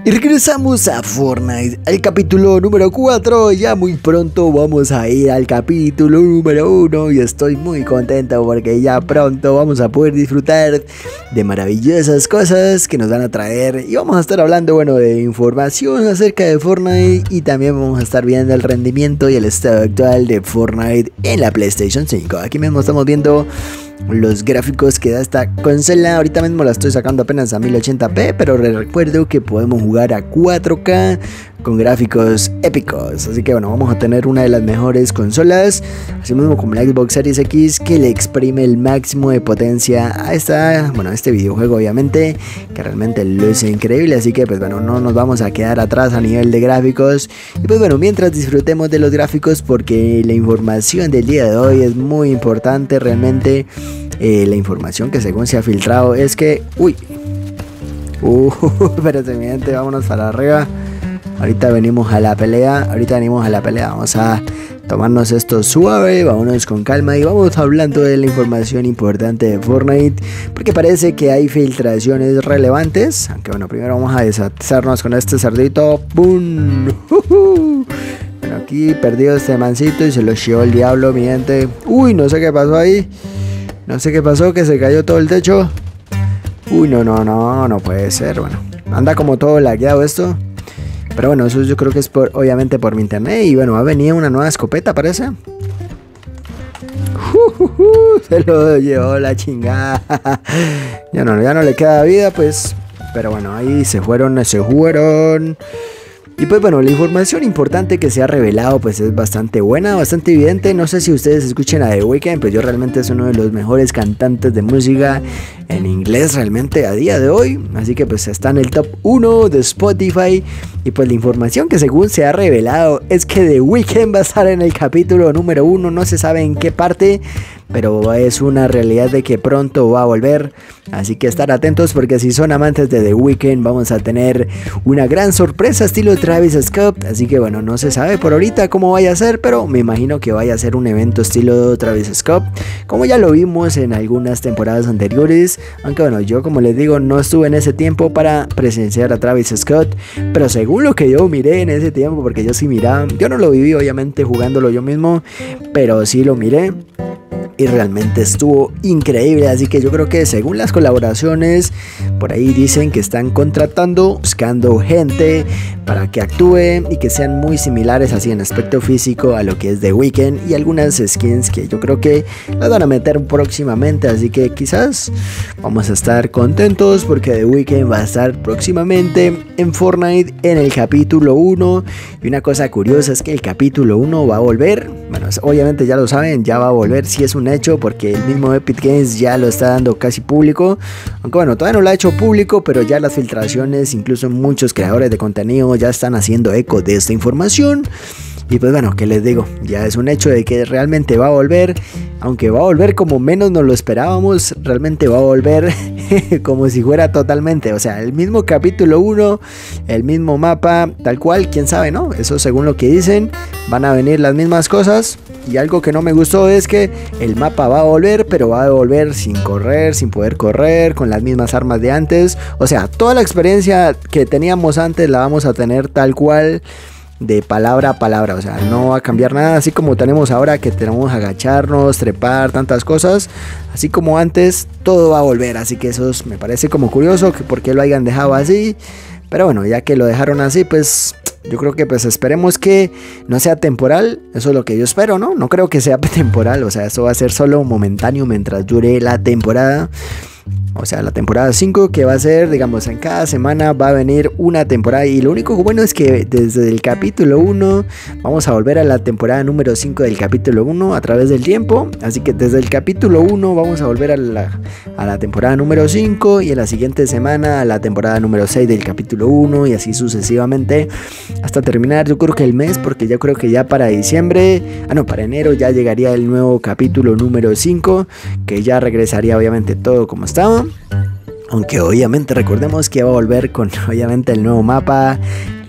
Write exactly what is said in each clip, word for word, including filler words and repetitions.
Y regresamos a Fortnite, el capítulo número cuatro. Ya muy pronto vamos a ir al capítulo número uno. Y estoy muy contento porque ya pronto vamos a poder disfrutar de maravillosas cosas que nos van a traer. Y vamos a estar hablando, bueno, de información acerca de Fortnite. Y también vamos a estar viendo el rendimiento y el estado actual de Fortnite en la PlayStation cinco. Aquí mismo estamos viendo los gráficos que da esta consola. Ahorita mismo la estoy sacando apenas a mil ochenta p, pero recuerdo que podemos jugar a cuatro K con gráficos épicos. Así que bueno, vamos a tener una de las mejores consolas, así mismo como la Xbox Series X, que le exprime el máximo de potencia a esta, bueno, a este videojuego, obviamente, que realmente luce increíble. Así que pues bueno, no nos vamos a quedar atrás a nivel de gráficos. Y pues bueno, mientras disfrutemos de los gráficos, porque la información del día de hoy es muy importante realmente. Eh, la información que según se ha filtrado es que, uy, uh, espérate mi gente, vámonos para arriba. Ahorita venimos a la pelea, ahorita venimos a la pelea, vamos a tomarnos esto suave, vámonos con calma y vamos hablando de la información importante de Fortnite, porque parece que hay filtraciones relevantes. Aunque bueno, primero vamos a deshacernos con este cerdito. ¡Bum! Uh-huh. Bueno, aquí perdido este mancito y se lo llevó el diablo, mi gente. Uy, no sé qué pasó ahí. No sé qué pasó, que se cayó todo el techo. Uy, no, no, no, no puede ser. Bueno, anda como todo lagueado esto. Pero bueno, eso yo creo que es por, obviamente por mi internet. Y bueno, ha venido una nueva escopeta, parece. Uh, uh, uh, se lo llevó la chingada. Ya no, ya no le queda vida, pues. Pero bueno, ahí se fueron, se fueron. Y pues bueno, la información importante que se ha revelado pues es bastante buena, bastante evidente. No sé si ustedes escuchen a The Weeknd, pues yo realmente es uno de los mejores cantantes de música en inglés realmente a día de hoy. Así que pues está en el top uno de Spotify. Y pues la información que según se ha revelado es que The Weeknd va a estar en el capítulo número uno. No se sabe en qué parte, pero es una realidad de que pronto va a volver. Así que estar atentos, porque si son amantes de The Weeknd vamos a tener una gran sorpresa estilo Travis Scott. Así que bueno, no se sabe por ahorita cómo vaya a ser, pero me imagino que vaya a ser un evento estilo Travis Scott, como ya lo vimos en algunas temporadas anteriores. Aunque bueno, yo como les digo, no estuve en ese tiempo para presenciar a Travis Scott, pero según lo que yo miré en ese tiempo, porque yo sí miraba, yo no lo viví obviamente jugándolo yo mismo, pero sí lo miré. Y realmente estuvo increíble. Así que yo creo que según las colaboraciones, por ahí dicen que están contratando, buscando gente para que actúe y que sean muy similares así en aspecto físico a lo que es The Weeknd, y algunas skins que yo creo que las van a meter próximamente. Así que quizás vamos a estar contentos, porque The Weeknd va a estar próximamente en Fortnite en el capítulo uno. Y una cosa curiosa es que el capítulo uno va a volver. Bueno, obviamente ya lo saben, ya va a volver, si es un hecho, porque el mismo Epic Games ya lo está dando casi público. Aunque bueno, todavía no lo ha hecho público, pero ya las filtraciones, incluso muchos creadores de contenido ya están haciendo eco de esta información. Y pues bueno, ¿qué les digo? Ya es un hecho de que realmente va a volver. Aunque va a volver como menos nos lo esperábamos, realmente va a volver como si fuera totalmente, o sea, el mismo capítulo uno, el mismo mapa, tal cual, quién sabe, ¿no? Eso según lo que dicen, van a venir las mismas cosas. Y algo que no me gustó es que el mapa va a volver, pero va a volver sin correr, sin poder correr, con las mismas armas de antes. O sea, toda la experiencia que teníamos antes la vamos a tener tal cual, de palabra a palabra. O sea, no va a cambiar nada, así como tenemos ahora que tenemos que agacharnos, trepar, tantas cosas. Así como antes, todo va a volver. Así que eso me parece como curioso, que por qué lo hayan dejado así. Pero bueno, ya que lo dejaron así, pues yo creo que pues esperemos que no sea temporal. Eso es lo que yo espero, ¿no? No creo que sea temporal, o sea, eso va a ser solo momentáneo mientras dure la temporada. O sea, la temporada cinco, que va a ser, digamos, en cada semana va a venir una temporada. Y lo único bueno es que desde el capítulo uno vamos a volver a la temporada número cinco del capítulo uno a través del tiempo. Así que desde el capítulo uno vamos a volver a la, a la temporada número cinco, y en la siguiente semana a la temporada número seis del capítulo uno, y así sucesivamente hasta terminar, yo creo que el mes, porque yo creo que ya para diciembre, ah no, para enero ya llegaría el nuevo capítulo número cinco, que ya regresaría obviamente todo como estaba. Aunque obviamente recordemos que va a volver con obviamente el nuevo mapa,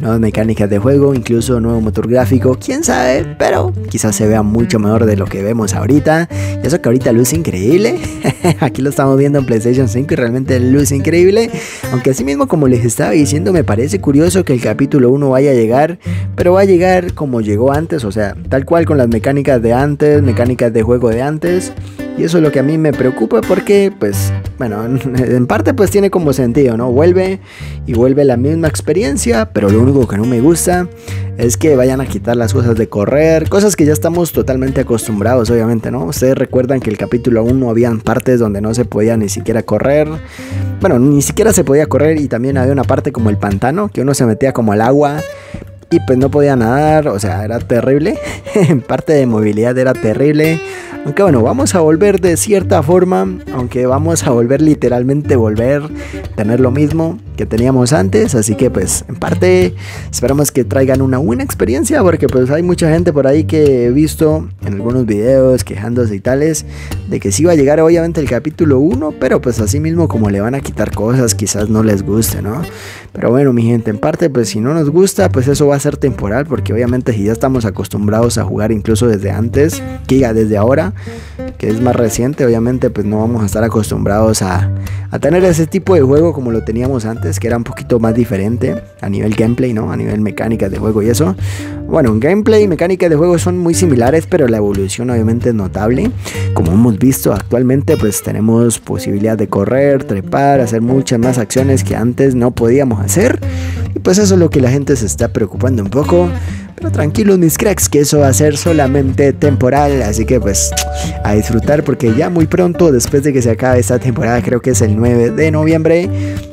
nuevas mecánicas de juego, incluso nuevo motor gráfico, quién sabe, pero quizás se vea mucho mejor de lo que vemos ahorita. Y eso que ahorita luce increíble. Aquí lo estamos viendo en PlayStation cinco y realmente luce increíble. Aunque así mismo, como les estaba diciendo, me parece curioso que el capítulo uno vaya a llegar, pero va a llegar como llegó antes, o sea, tal cual con las mecánicas de antes, mecánicas de juego de antes. Y eso es lo que a mí me preocupa porque, pues, bueno, en parte pues tiene como sentido, ¿no? Vuelve y vuelve la misma experiencia, pero lo único que no me gusta es que vayan a quitar las cosas de correr, cosas que ya estamos totalmente acostumbrados, obviamente, ¿no? Ustedes recuerdan que el capítulo uno habían partes donde no se podía ni siquiera correr. Bueno, ni siquiera se podía correr y también había una parte como el pantano, que uno se metía como al agua y pues no podía nadar, o sea, era terrible. En parte de movilidad era terrible. Aunque bueno, vamos a volver de cierta forma, aunque vamos a volver literalmente volver, tener lo mismo que teníamos antes, así que pues en parte esperamos que traigan una buena experiencia, porque pues hay mucha gente por ahí que he visto en algunos videos quejándose y tales, de que sí va a llegar obviamente el capítulo uno, pero pues así mismo como le van a quitar cosas, quizás no les guste, ¿no? Pero bueno, mi gente, en parte pues si no nos gusta, pues eso va a ser temporal, porque obviamente si ya estamos acostumbrados a jugar incluso desde antes, que diga desde ahora, que es más reciente, obviamente pues no vamos a estar acostumbrados a, a tener ese tipo de juego como lo teníamos antes, que era un poquito más diferente a nivel gameplay, ¿no? A nivel mecánica de juego y eso. Bueno, gameplay y mecánica de juego son muy similares, pero la evolución obviamente es notable. Como hemos visto actualmente, pues tenemos posibilidad de correr, trepar, hacer muchas más acciones que antes no podíamos hacer. Y pues eso es lo que la gente se está preocupando un poco. Pero tranquilos mis cracks, que eso va a ser solamente temporal, así que pues a disfrutar, porque ya muy pronto, después de que se acabe esta temporada, creo que es el nueve de noviembre,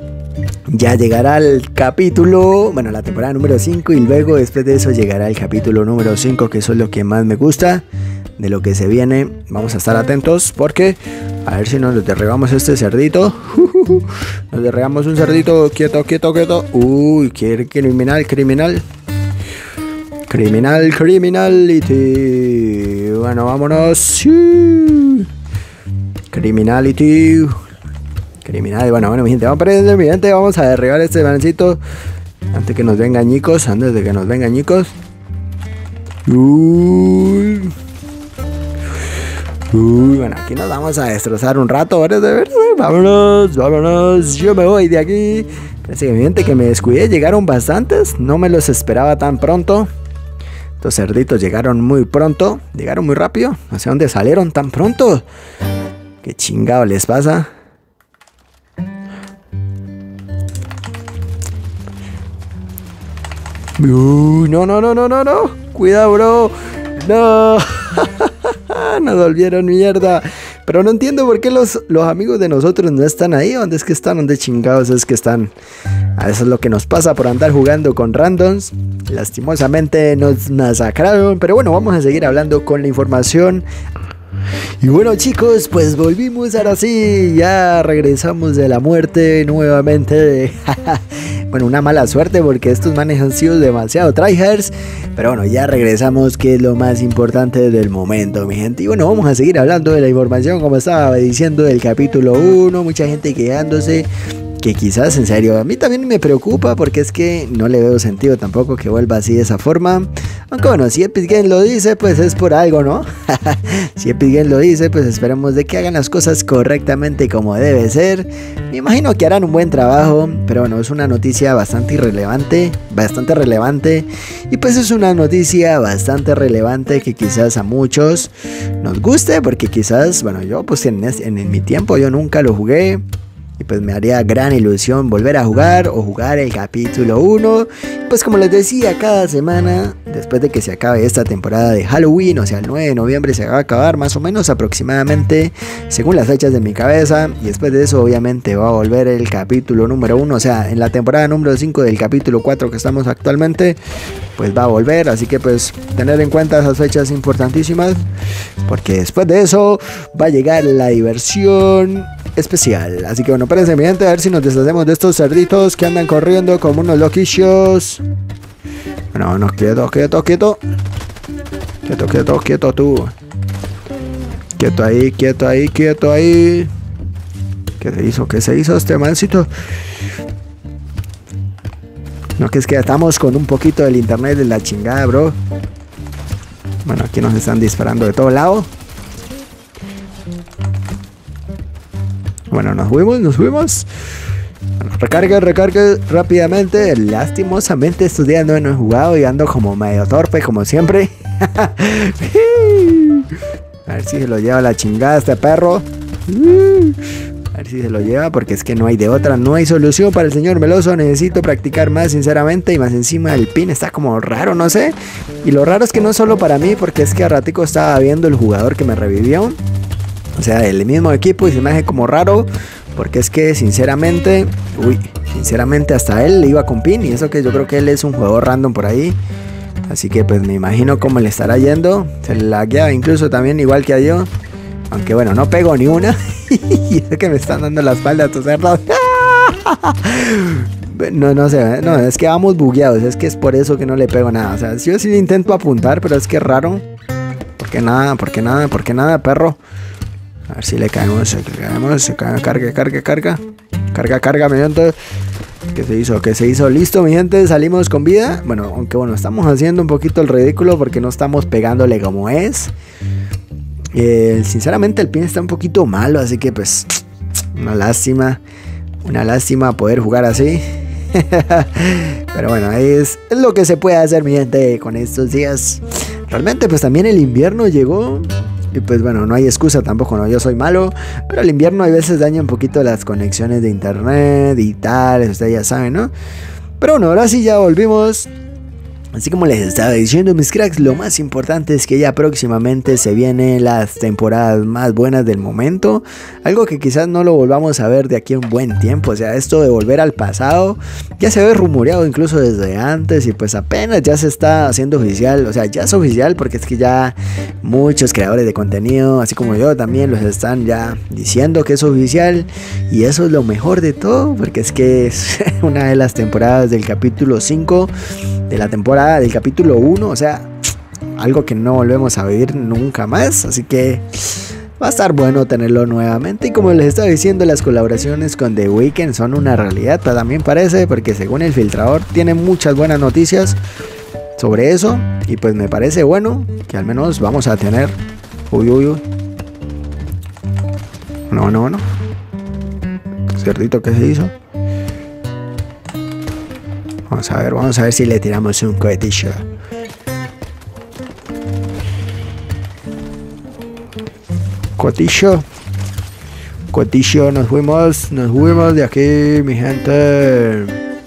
ya llegará el capítulo, bueno, la temporada número cinco, y luego después de eso llegará el capítulo número cinco, que eso es lo que más me gusta de lo que se viene. Vamos a estar atentos porque a ver si nos derribamos este cerdito. Nos derribamos un cerdito, quieto, quieto, quieto. Uy, quiere criminal, criminal. Criminal, criminality. Bueno, vámonos. Criminality. Criminal, bueno, bueno, mi gente, vamos a perder, mi gente, vamos a derribar este mancito antes que nos vengan ñicos, antes de que nos vengan ñicos. Uy. Uy, bueno, aquí nos vamos a destrozar un rato, ¿verdad? De verdad, vámonos, vámonos, yo me voy de aquí. Parece que mi gente que me descuidé, llegaron bastantes, no me los esperaba tan pronto. Estos cerditos llegaron muy pronto, llegaron muy rápido, no sé dónde salieron tan pronto. ¿Qué chingado les pasa? Uy, no, no, no, no, no, no. Cuidado, bro. No. Nos volvieron mierda. Pero no entiendo por qué los, los amigos de nosotros no están ahí. ¿Dónde es que están? ¿Dónde chingados es que están? A eso es lo que nos pasa por andar jugando con randoms. Lastimosamente nos masacraron. Pero bueno, vamos a seguir hablando con la información. Y bueno chicos, pues volvimos ahora sí, ya regresamos de la muerte nuevamente. Bueno, una mala suerte porque estos manes han sido demasiado tryhards, pero bueno, ya regresamos, que es lo más importante del momento, mi gente. Y bueno, vamos a seguir hablando de la información, como estaba diciendo, del capítulo uno, mucha gente quejándose. Que quizás, en serio, a mí también me preocupa, porque es que no le veo sentido tampoco que vuelva así de esa forma. Aunque bueno, si Epic Games lo dice, pues es por algo, ¿no? Si Epic Games lo dice, pues esperemos de que hagan las cosas correctamente como debe ser. Me imagino que harán un buen trabajo, pero bueno, es una noticia bastante irrelevante, bastante relevante. Y pues es una noticia bastante relevante que quizás a muchos nos guste, porque quizás, bueno, yo pues en, en, en mi tiempo yo nunca lo jugué. Y pues me haría gran ilusión volver a jugar o jugar el capítulo uno. Pues como les decía, cada semana, después de que se acabe esta temporada de Halloween, o sea el nueve de noviembre se va a acabar más o menos aproximadamente, según las fechas de mi cabeza. Y después de eso obviamente va a volver el capítulo número uno, o sea en la temporada número cinco del capítulo cuatro que estamos actualmente, pues va a volver. Así que pues tener en cuenta esas fechas importantísimas, porque después de eso va a llegar la diversión especial. Así que bueno, espérense mi gente, a ver si nos deshacemos de estos cerditos que andan corriendo como unos loquillos. Bueno, no, quieto, quieto, quieto. Quieto, quieto, quieto tú. Quieto ahí, quieto ahí, quieto ahí. ¿Qué se hizo? ¿Qué se hizo este mancito? No, que es que estamos con un poquito del internet de la chingada, bro. Bueno, aquí nos están disparando de todo lado. Bueno, nos fuimos, nos fuimos. Bueno, recarga, recarga rápidamente. Lastimosamente estos días no he jugado y ando como medio torpe, como siempre. A ver si se lo lleva la chingada este perro. A ver si se lo lleva, porque es que no hay de otra. No hay solución para el señor Meloso. Necesito practicar más, sinceramente. Y más encima el pin está como raro, no sé. Y lo raro es que no es solo para mí, porque es que a ratico estaba viendo el jugador que me revivió. O sea, el mismo equipo, y se me hace como raro. Porque es que sinceramente, uy, sinceramente hasta él le iba con pin. Y eso que yo creo que él es un jugador random por ahí. Así que pues me imagino cómo le estará yendo. Se le lagueaba incluso también igual que a yo. Aunque bueno, no pego ni una. Y es que me están dando la espalda a estos cerdos. No, no sé, no, es que vamos bugueados. Es que es por eso que no le pego nada. O sea, yo sí intento apuntar, pero es que es raro. ¿Por qué nada? ¿Por qué nada? ¿Por qué nada, perro? A ver si le caemos, le caemos, se carga, carga, carga, carga. Carga, carga, mi gente. ¿Qué se hizo? ¿Qué se hizo? Listo, mi gente, salimos con vida. Bueno, aunque bueno, estamos haciendo un poquito el ridículo porque no estamos pegándole como es. Eh, sinceramente el pin está un poquito malo, así que pues una lástima. Una lástima poder jugar así. Pero bueno, es, es lo que se puede hacer, mi gente, con estos días. Realmente pues también el invierno llegó. Y pues bueno, no hay excusa tampoco, no, yo soy malo. Pero el invierno a veces daña un poquito las conexiones de internet y tal, ustedes ya saben, ¿no? Pero bueno, ahora sí ya volvimos. Así como les estaba diciendo, mis cracks, lo más importante es que ya próximamente se vienen las temporadas más buenas del momento. Algo que quizás no lo volvamos a ver de aquí a un buen tiempo. O sea, esto de volver al pasado ya se ve rumoreado incluso desde antes. Y pues apenas ya se está haciendo oficial. O sea, ya es oficial porque es que ya muchos creadores de contenido, así como yo también, los están ya diciendo que es oficial. Y eso es lo mejor de todo, porque es que es una de las temporadas del capítulo cinco de la temporada del capítulo uno, o sea, algo que no volvemos a vivir nunca más, así que va a estar bueno tenerlo nuevamente. Y como les estaba diciendo, las colaboraciones con The Weeknd son una realidad, también parece, porque según el filtrador tiene muchas buenas noticias sobre eso, y pues me parece bueno que al menos vamos a tener. Uy, uy, uy. No, no, no. Cerdito, ¿qué se hizo? Vamos a ver, vamos a ver si le tiramos un cohetillo. Cotillo. Cotillo, nos fuimos, nos fuimos de aquí, mi gente.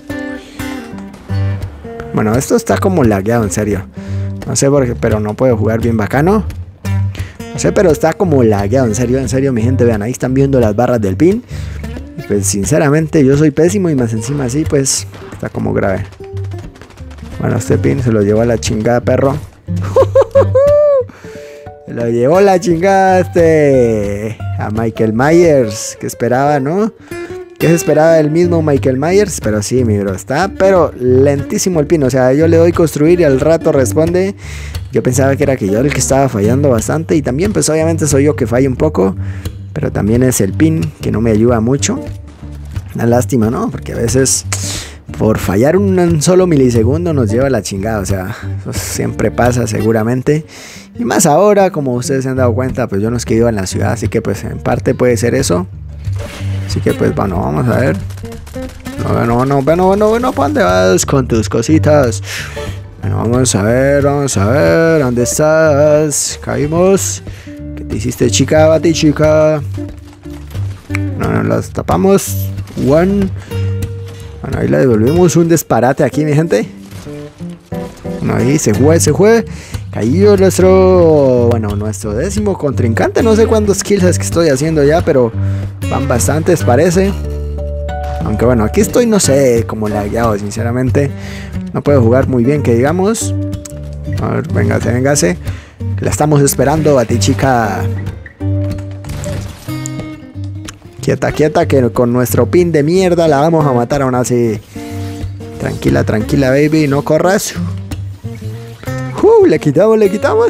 Bueno, esto está como lagueado, en serio. No sé por qué, pero no puedo jugar bien bacano. No sé, pero está como lagueado, en serio, en serio, mi gente. Vean, ahí están viendo las barras del pin. Y pues sinceramente yo soy pésimo y más encima así, pues está como grave. Bueno, este pin se lo llevó a la chingada, perro. Se lo llevó la chingada este a Michael Myers. Que esperaba, ¿no? Que se esperaba el mismo Michael Myers. Pero sí, mi bro, está pero lentísimo el pin. O sea, yo le doy construir y al rato responde. Yo pensaba que era que yo el que estaba fallando bastante. Y también pues obviamente soy yo que fallo un poco. Pero también es el pin que no me ayuda mucho. Una lástima, ¿no? Porque a veces por fallar un solo milisegundo nos lleva a la chingada. O sea, eso siempre pasa seguramente. Y más ahora, como ustedes se han dado cuenta, pues yo no es que vivo en la ciudad. Así que pues en parte puede ser eso. Así que pues bueno, vamos a ver. No, no, no, bueno, bueno, bueno, ¿para dónde vas con tus cositas? Bueno, vamos a ver, vamos a ver. ¿Dónde estás? Caímos. ¿Qué te hiciste, chica? Bati, chica. No, no, las tapamos. One. Bueno, ahí le devolvimos un disparate aquí, mi gente. Bueno, ahí se fue, se fue. Cayó nuestro, bueno, nuestro décimo contrincante. No sé cuántos kills es que estoy haciendo ya, pero van bastantes, parece. Aunque bueno, aquí estoy, no sé, como lagueado, sinceramente. No puedo jugar muy bien, que digamos. A ver, véngase, véngase. La estamos esperando, Batichica. Quieta, quieta, que con nuestro pin de mierda la vamos a matar aún así. Tranquila, tranquila, baby, no corras. Uh, le quitamos, le quitamos.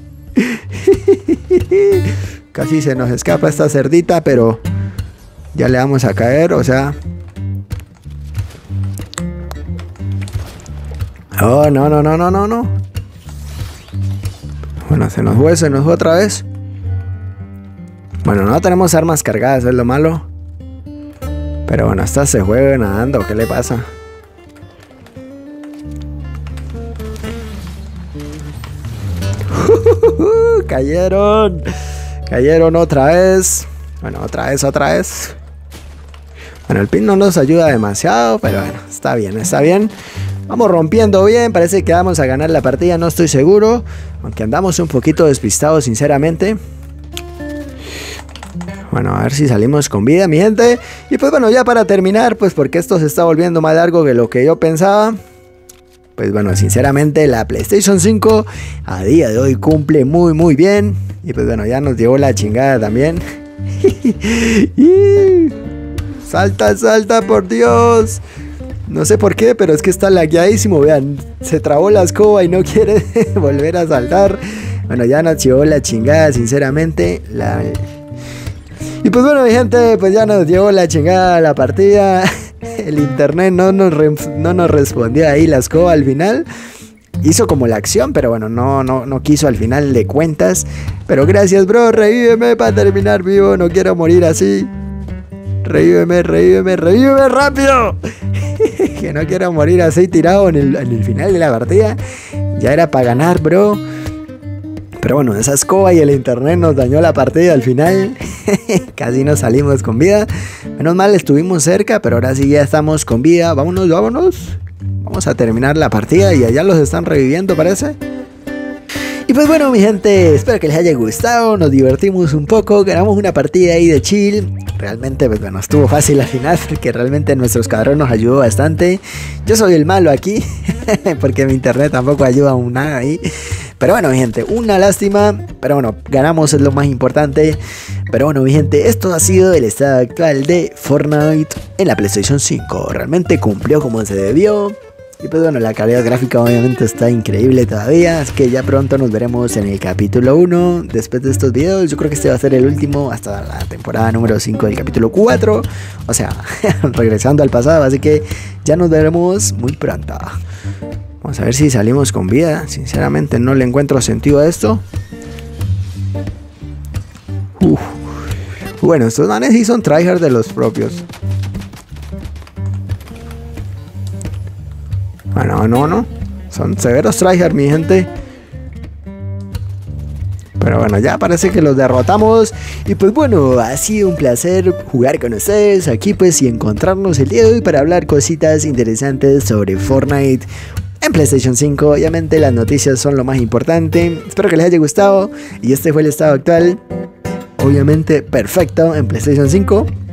Casi se nos escapa esta cerdita, pero ya le vamos a caer, o sea. Oh, no, no, no, no, no, no. Bueno, se nos fue, se nos fue otra vez. Bueno, no tenemos armas cargadas, es lo malo. Pero bueno, esta se juega nadando, ¿qué le pasa? Cayeron. Cayeron otra vez. Bueno, otra vez, otra vez. Bueno, el pin no nos ayuda demasiado, pero bueno, está bien, está bien. Vamos rompiendo bien, parece que vamos a ganar la partida, no estoy seguro. Aunque andamos un poquito despistados, sinceramente. Bueno, a ver si salimos con vida, mi gente. Y pues bueno, ya para terminar, pues porque esto se está volviendo más largo que lo que yo pensaba. Pues bueno, sinceramente la PlayStation cinco a día de hoy cumple muy muy bien. Y pues bueno, ya nos llevó la chingada también. Salta, salta, por Dios. No sé por qué, pero es que está lagueadísimo. Vean, se trabó la escoba y no quiere volver a saltar. Bueno, ya nos llevó la chingada, sinceramente. La... Y pues bueno, mi gente, pues ya nos llevó la chingada la partida. El internet no nos, no nos respondió ahí la escoba al final. Hizo como la acción, pero bueno, no, no, no quiso al final de cuentas. Pero gracias, bro, revíveme para terminar vivo. No quiero morir así. Revíveme, revíveme, revíveme rápido. Que no quiero morir así tirado en el, en el final de la partida. Ya era para ganar, bro. Pero bueno, esa escoba y el internet nos dañó la partida al final. Casi nos salimos con vida. Menos mal estuvimos cerca, pero ahora sí ya estamos con vida. Vámonos, vámonos. Vamos a terminar la partida y allá los están reviviendo, parece. Y pues bueno, mi gente, espero que les haya gustado. Nos divertimos un poco, ganamos una partida ahí de chill. Realmente, pues bueno, estuvo fácil al final, porque realmente nuestro escuadrón nos ayudó bastante. Yo soy el malo aquí, porque mi internet tampoco ayuda aún nada ahí. Pero bueno, mi gente, una lástima, pero bueno, ganamos, es lo más importante. Pero bueno, mi gente, esto ha sido el estado actual de Fortnite en la PlayStation cinco. Realmente cumplió como se debió. Y pues bueno, la calidad gráfica obviamente está increíble todavía. Así que ya pronto nos veremos en el capítulo uno. Después de estos videos, yo creo que este va a ser el último hasta la temporada número cinco del capítulo cuatro. O sea, regresando al pasado. Así que ya nos veremos muy pronto. Vamos a ver si salimos con vida. Sinceramente no le encuentro sentido a esto. Uf. Bueno, estos manes sí son tryhard de los propios. Bueno, no, no. Son severos tryhard, mi gente. Pero bueno, ya parece que los derrotamos. Y pues bueno, ha sido un placer jugar con ustedes aquí pues y encontrarnos el día de hoy para hablar cositas interesantes sobre Fortnite en PlayStation cinco. Obviamente las noticias son lo más importante. Espero que les haya gustado. Y este fue el estado actual. Obviamente perfecto en PlayStation cinco.